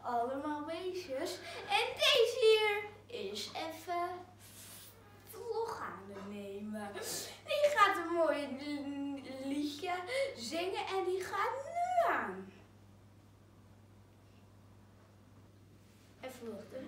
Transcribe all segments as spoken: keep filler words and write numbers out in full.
allemaal beestjes. En deze hier is even vlog aan het nemen. Die gaat een mooi liedje zingen en die gaat nu aan. Even wachten.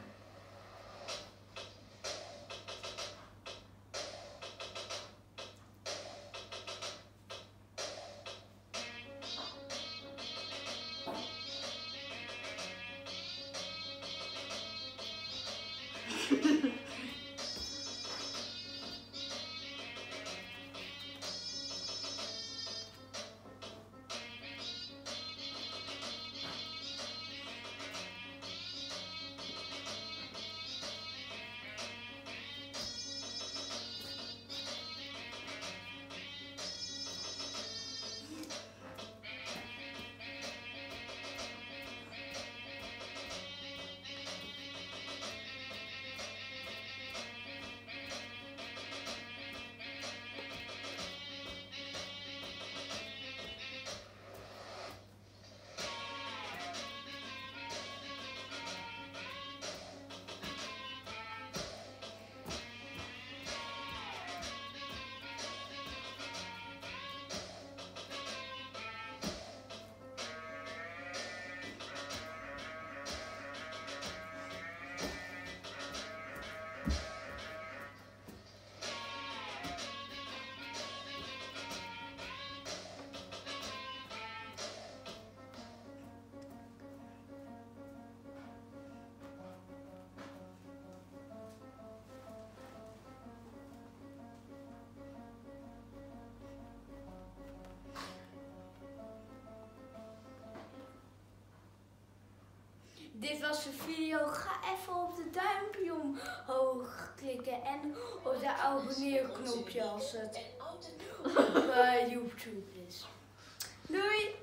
Dit was de video. Ga even op de duimpje omhoog klikken en op de abonneerknopje als het op uh, YouTube is. Doei!